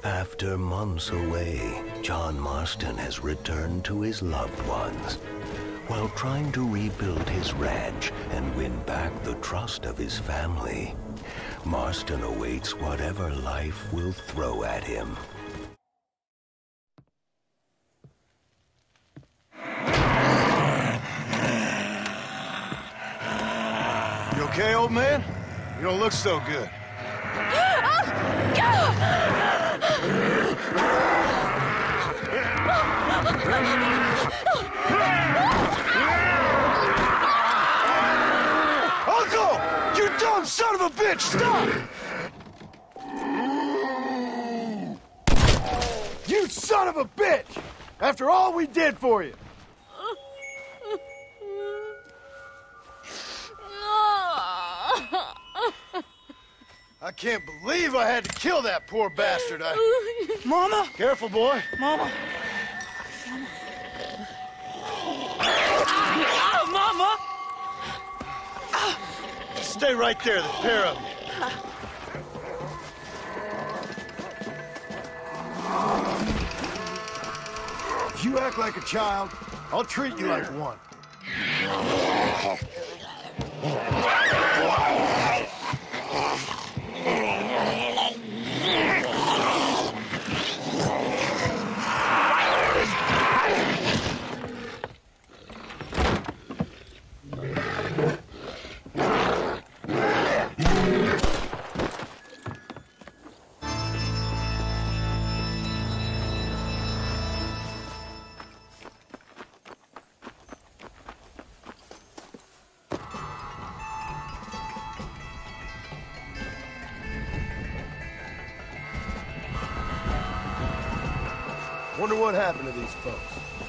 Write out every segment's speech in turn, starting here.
After months away, John Marston has returned to his loved ones. While trying to rebuild his ranch and win back the trust of his family, Marston awaits whatever life will throw at him. You okay, old man? You don't look so good. Uncle! You dumb son of a bitch! Stop! You son of a bitch! After all we did for you! I can't believe I had to kill that poor bastard. Mama! Careful, boy. Mama! Mama! Stay right there, the pair of you. If you act like a child, I'll treat you like one. Wonder what happened to these folks.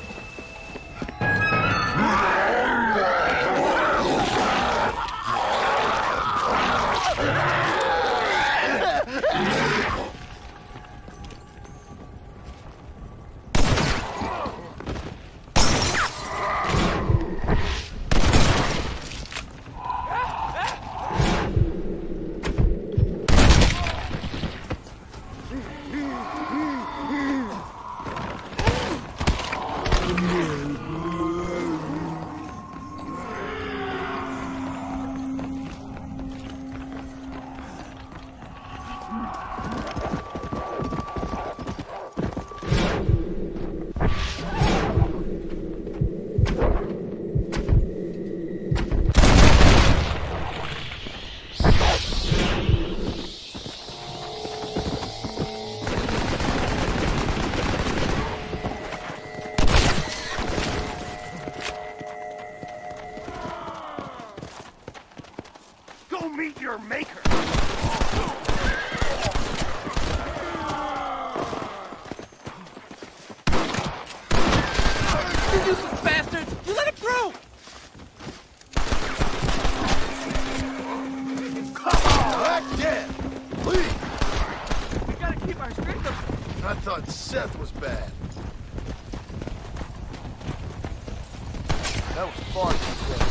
Meet your maker. You useless bastards! You let it through! Come on, act dead. Please. We gotta keep our strength up. I thought Seth was bad. That was far too close.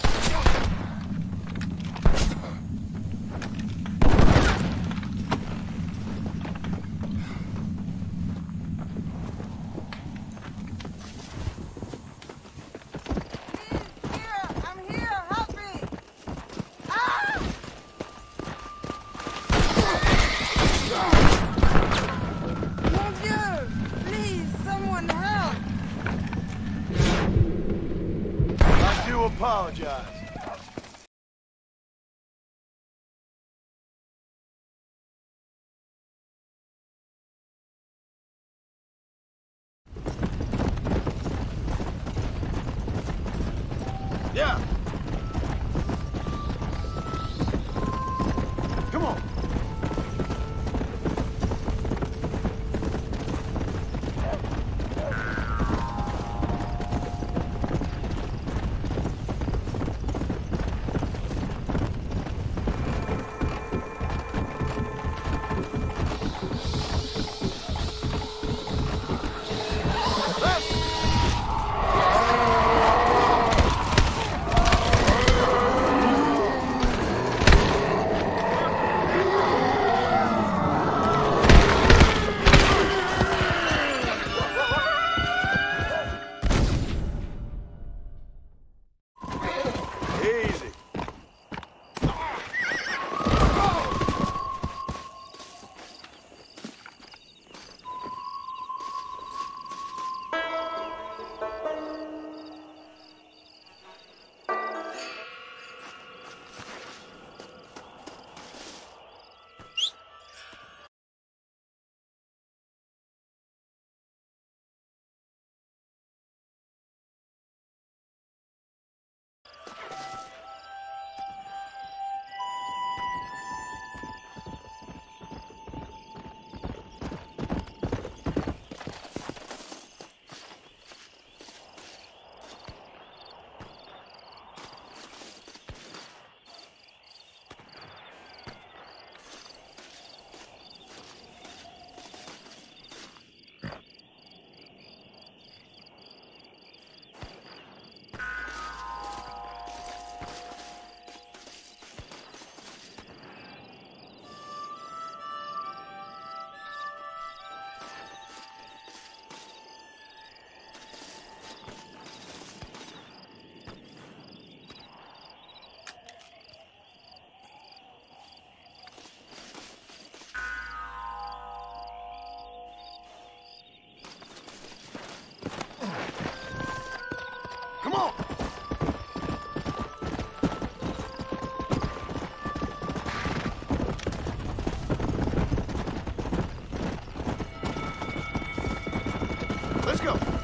Apologize. Yeah. Come on. Let's go.